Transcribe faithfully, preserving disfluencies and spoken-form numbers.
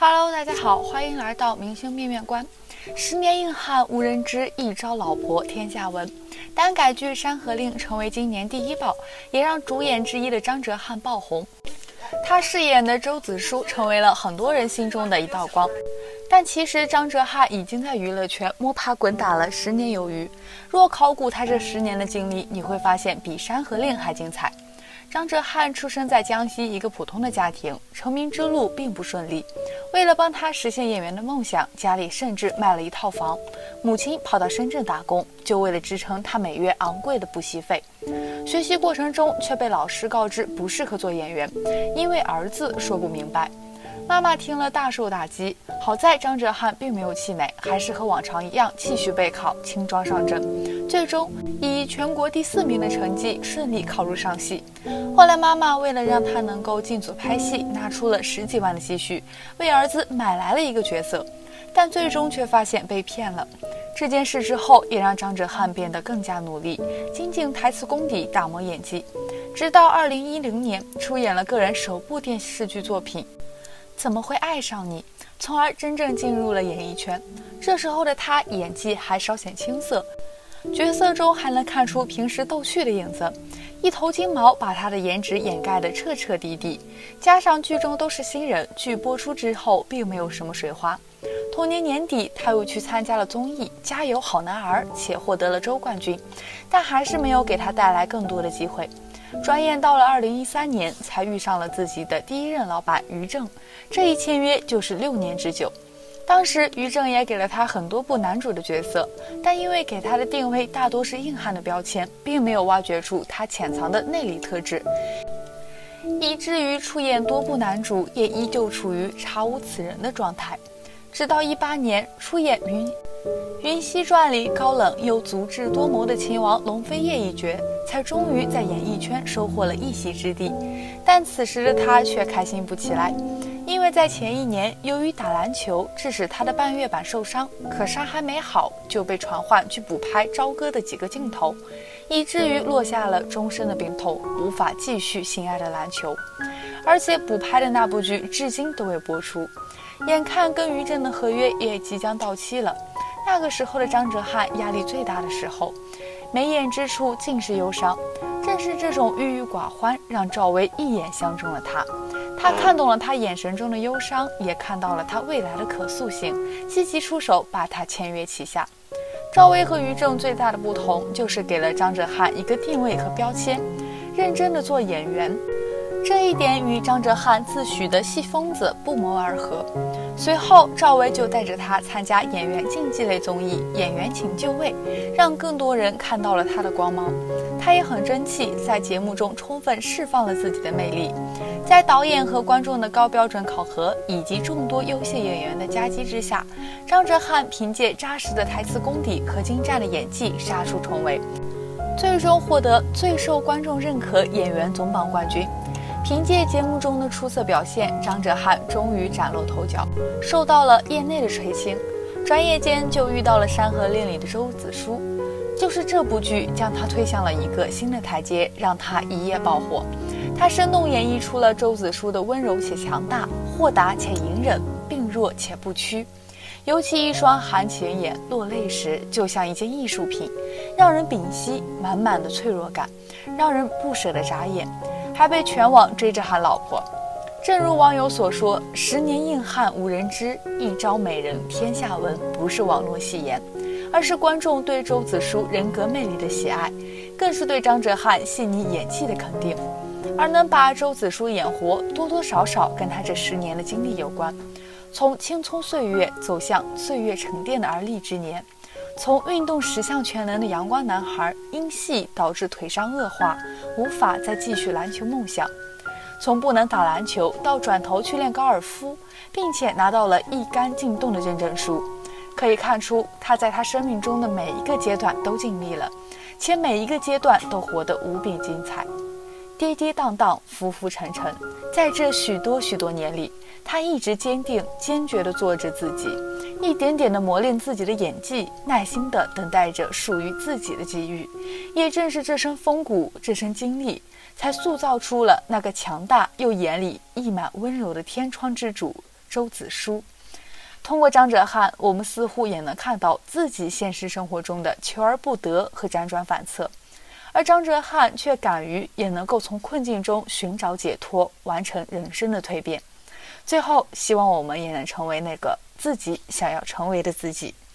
Hello， 大家好，欢迎来到明星面面观。十年硬汉无人知，一朝老婆天下闻。耽改剧《山河令》成为今年第一爆，也让主演之一的张哲瀚爆红。他饰演的周子舒成为了很多人心中的一道光。但其实张哲瀚已经在娱乐圈摸爬滚打了十年有余。若考古他这十年的经历，你会发现比《山河令》还精彩。张哲瀚出生在江西一个普通的家庭，成名之路并不顺利。为了帮他实现演员的梦想，家里甚至卖了一套房。母亲跑到深圳打工，就为了支撑他每月昂贵的补习费。学习过程中却被老师告知不适合做演员，因为儿子说不明白。妈妈听了大受打击，好在张哲瀚并没有气馁，还是和往常一样继续备考，轻装上阵，最终以全国第四名的成绩顺利考入上戏。后来妈妈为了让他能够进组拍戏，拿出了十几万的积蓄，为儿子买来了一个角色，但最终却发现被骗了。这件事之后也让张哲瀚变得更加努力，精进台词功底，打磨演技，直到二零一零年出演了个人首部电视剧作品怎么会爱上你，从而真正进入了演艺圈。这时候的他演技还稍显青涩，角色中还能看出平时逗趣的影子，一头金毛把他的颜值掩盖得彻彻底底，加上剧中都是新人，剧播出之后并没有什么水花。同年年底他又去参加了综艺《加油好男儿》，且获得了周冠军，但还是没有给他带来更多的机会。转眼到了二零一三年，才遇上了自己的第一任老板于正，这一签约就是六年之久。当时于正也给了他很多部男主的角色，但因为给他的定位大多是硬汉的标签，并没有挖掘出他潜藏的内里特质，以至于出演多部男主也依旧处于查无此人的状态。直到一八年出演《云云溪传》里高冷又足智多谋的秦王龙飞夜一角，才终于在演艺圈收获了一席之地。但此时的他却开心不起来，因为在前一年由于打篮球致使他的半月板受伤，可伤还没好就被传唤去补拍朝歌的几个镜头，以至于落下了终身的病痛，无法继续心爱的篮球。而且补拍的那部剧至今都未播出，眼看跟于正的合约也即将到期了。那个时候的张哲瀚压力最大的时候，眉眼之处尽是忧伤。正是这种郁郁寡欢，让赵薇一眼相中了他。他看懂了他眼神中的忧伤，也看到了他未来的可塑性，积极出手把他签约旗下。赵薇和于正最大的不同，就是给了张哲瀚一个定位和标签，认真的做演员。这一点与张哲瀚自诩的戏疯子不谋而合。随后赵薇就带着他参加演员竞技类综艺《演员请就位》，让更多人看到了他的光芒。他也很争气，在节目中充分释放了自己的魅力。在导演和观众的高标准考核，以及众多优秀演员的夹击之下，张哲瀚凭借扎实的台词功底和精湛的演技杀出重围，最终获得最受观众认可演员总榜冠军。凭借节目中的出色表现，张哲瀚终于崭露头角，受到了业内的垂青。转眼间就遇到了《山河令》里的周子舒，就是这部剧将他推向了一个新的台阶，让他一夜爆火。他生动演绎出了周子舒的温柔且强大，豁达且隐忍，病弱且不屈。尤其一双含情眼落泪时，就像一件艺术品，让人屏息满满的脆弱感，让人不舍得眨眼，还被全网追着喊老婆。正如网友所说，十年硬汉无人知，一朝美人天下闻，不是网络戏言，而是观众对周子舒人格魅力的喜爱，更是对张哲瀚细腻演技的肯定。而能把周子舒演活，多多少少跟他这十年的经历有关。从青葱岁月走向岁月沉淀的而立之年，从运动十项全能的阳光男孩，因戏导致腿伤恶化，无法再继续篮球梦想，从不能打篮球到转头去练高尔夫，并且拿到了一杆进洞的认证书。可以看出，他在他生命中的每一个阶段都尽力了，且每一个阶段都活得无比精彩。跌跌宕宕，浮浮沉沉，在这许多许多年里，他一直坚定坚决地做着自己，一点点地磨练自己的演技，耐心地等待着属于自己的机遇。也正是这身风骨，这身经历，才塑造出了那个强大又眼里溢满温柔的天窗之主周子舒。通过张哲瀚，我们似乎也能看到自己现实生活中的求而不得和辗转反侧，而张哲瀚却敢于也能够从困境中寻找解脱，完成人生的蜕变。最后，希望我们也能成为那个自己想要成为的自己。